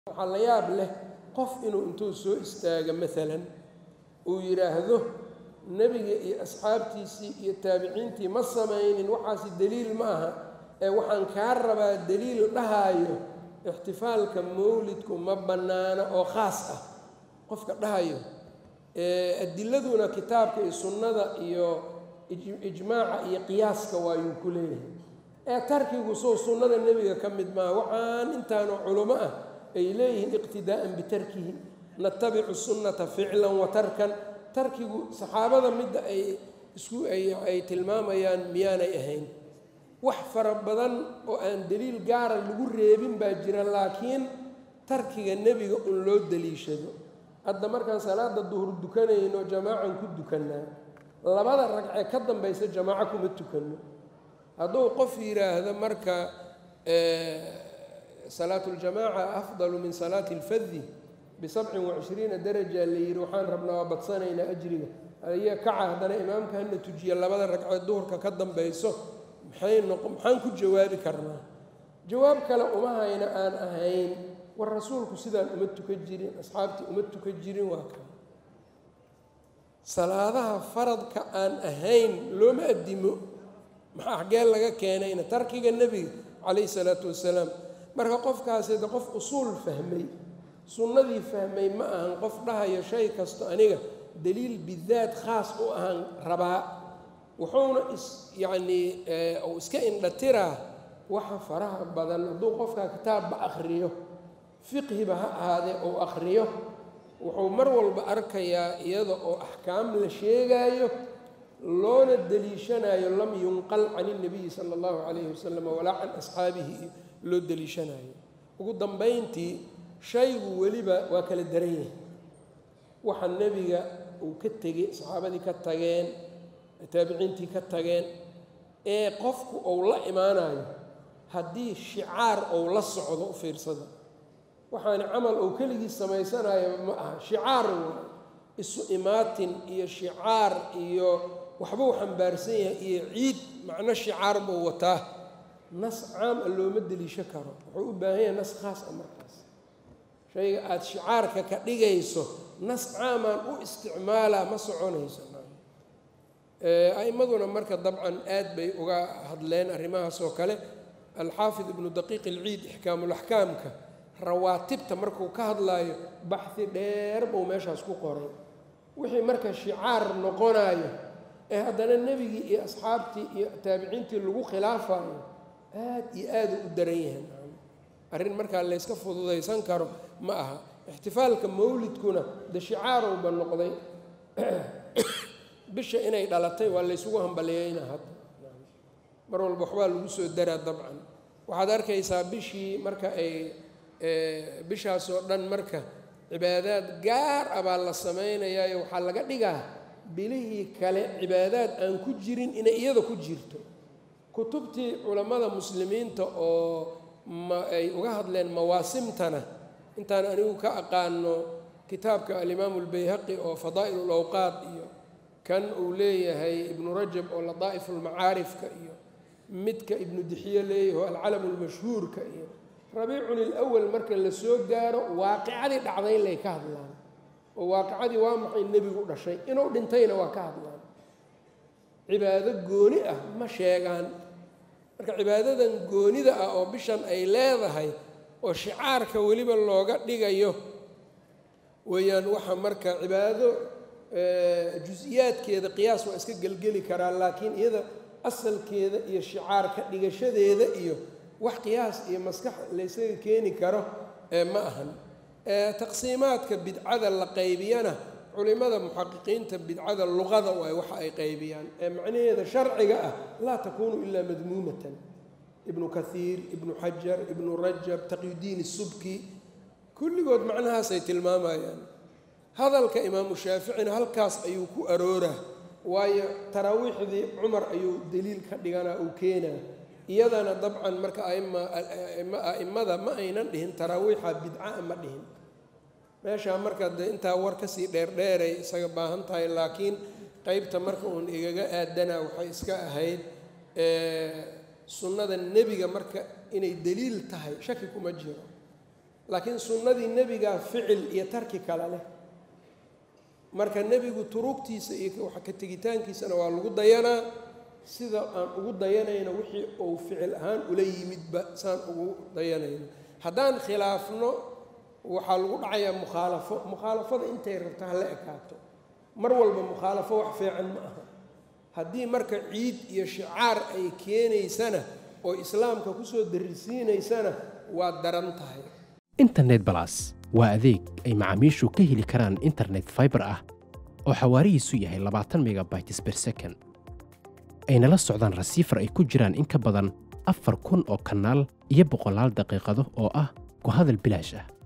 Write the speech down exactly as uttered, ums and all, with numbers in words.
waxaa la yaab leh qof inuu intuu soo istaaga maalan uu yiraahdo nabiga iyo asxaabtiisii iyo taabiciintii ma sameeynin waxaasi daliil ma aha ee waxaan ka rabaa daliil dhahayo ixtifaalka mawlidku ma banaana oo khaas ah qofka dhahayo ee adiladuna kitaabka iyo sunnada iyo ijmaaca iyo qiyaaska waayuu ku leeyahay ee tarkigu soo sunnada nabiga ka mid ma waxaan intaanu culimo ah ay leeyihiin iqtidaa'an bitarkihi nattabi'u sunnata ficlan wa tarkan tarkigu saxaabada midda ay isku ay ay tilmaamayaan miyaanay ahayn wax fara badan oo aan daliil gaara lagu reebin baa jira laakiin tarkiga nabiga un loo daliishado hadda markaan salaada duhur dukanayno jamaacan ku dukanaa labada ragcee ka dambaysa jamaaca kuma tukanno hadduu qof yiraahdo marka صلاة الجماعة أفضل من صلاة الفذ بسبع وعشرين درجة اللي يروحان ربنا وبتصانا إلى أجرها هي كعة هذا إمامك أن تجي الله بدل ركعة الظهر كقدم بيسه محين نقوم محين كل جواب كرنا جواب كلا أمها هنا أنا أهين والرسول كسيدا أمت كجرين أصحابتي أمت كجرين وهكذا صلاة فرض كأن أهين لو ما أدمو ما أحجال لك كأنين تركي النبي عليه الصلاة والسلام marka qofkaasi da qof usul fahmay sunnadii fahmay ma ahan qof dhahayo shay kasto aniga daliil bidaad khaas u ahan rabaa wuxuuna is yaani oo iska indhatira waxa faraha badan hadduu qofka kitaab ba akhriyo fiqhi ba ahaade oo akhriyo wuxuu mar walba arkayaa iyada oo ahkaam la sheegayo loona daliishanayo lam yunqal can nabiy sallallahu alayhi wasallam wala an ashabihi loo daliishanayo ugu dambeyntii shaygu weliba waa kala daran yahay waxa nabiga uu ka tegay saxaabadii ka tageen taabiciintii ka tageen ee qofku uu la imaanayo haddii shicaar uu la socdo u fiirsada waxaan camal uu keligii samaysanayo ma aha shicaar isu imaatin iyo shicaar iyo waxba uu xambaarsan yahay iyo ciid macno shicaar buu wataa nas caam looma daliisho karo wuxuu u baahan yahay nas khaas ah markaas shayga aad shicaarka ka dhigayso nas caamaan u isticmaalaa ma soconayso a'imaduna marka dabcan aad bay uga hadleen arrimahaas oo kale alxaafid ibnu daqiiq alciid ixkaamulaxkaamka rawaatibta markuu ka hadlaayo baxhi dheer buu meeshaas ku qoray wixii marka shicaar noqonayo ee haddana nebigii iyo asxaabtii iyo taabiciintii lagu khilaafayo aad iyo aad u daran yahay arrin markaa la iska fududaysan karo ma aha ixtifaalka mawlidkuna da shicaarowba noqday bisha inay dhalatay waa la isugu hambaleeyayna hadda mar walba waxbaa lagu soo daraa dabcan waxaad arkaysaa bishii marka ay bishaasoo dhan marka cibaadaad gaar ah baa la samaynayayo waxaa laga dhigaa bilihii kale cibaadaad aan ku jirin inay iyada ku jirto kutubtii culamada muslimiinta oo ma ay uga hadleen mawaasimtana intaan anigu ka aqaano kitaabka alimaamu albayhaqi oo fadaa'il alawqaad iyo kan uu leeyahay ibnu rajab oo ladaa'if almacaarifka iyo midka ibnu dixiye leeyahay oo alcalam almashhuurka iyo rabiicun alawal marka la soo gaaro waaqicadii dhacday lay ka hadlaan oo waaqicadii waa maxay nebigu dhashay inuu dhintayna waa ka hadlaan cibaado gooni ah ma sheegaan marka cibaadadan goonida ah oo bishan ay leedahay oo shicaarka weliba looga dhigayo weeyaan waxa marka cibaado jus-iyaadkeeda qiyaas waa iska gelgeli karaa laakiin iyada asalkeeda iyo shicaarka dhigashadeeda iyo wax qiyaas iyo maskax laysaga keeni karo ma ahan taqsiimaadka bidcada la qaybiyana culimada muxaqiqiinta bidcada luqada waay waxa ay qaybiyaan ee macnaheeda sharciga ah laa takuunu ilaa madmuumatan ibnu kathiir ibnu xajar ibnu rajab taqiyudiin subki kulligood macnahaasay tilmaamayaan hadalka imaamu shaaficina halkaas ayuu ku arooraa waayo taraawiixdii cumar ayuu daliil ka dhiganaa uu keenaa iyadana dabcan marka a'immada ma aynan dhihin taraawiixa bidca ma dhihin meeshaa marka de intaa war kasii dheerdheeray isaga baahan tahay laakiin qeybta marka uun igaga aadanaa waxay iska ahayd sunnada nebiga marka inay daliil tahay shaki kuma jiro laakiin sunnadii nebigaa ficil iyo tarki kale leh marka nebigu turuugtiisa iyo waxa ka tegitaankiisana waa lagu dayanaa sida aan ugu dayanayno wixii uu ficil ahaan ula yimidba saan ugu dayanayno haddaan khilaafno waxaa lagu dhacayaa mukhaalafo mukhaalafada intay rabta ha la ekaato mar walba mukhaalafo wax fiican ma aha haddii marka ciid iyo shicaar ay keenaysana oo islaamka kusoo darisiinaysana waa daran tahay internet plus waa adeeg ay macaamiishu ka heli karaan internet fiber ah oo xawaarihiisu yahay labaatan megabytes per second ayna la socdaan rasiifar ay ku jiraan in ka badan afar kun oo kanaal iyo boqolaal daqiiqado oo ah ku hadal bilaash ah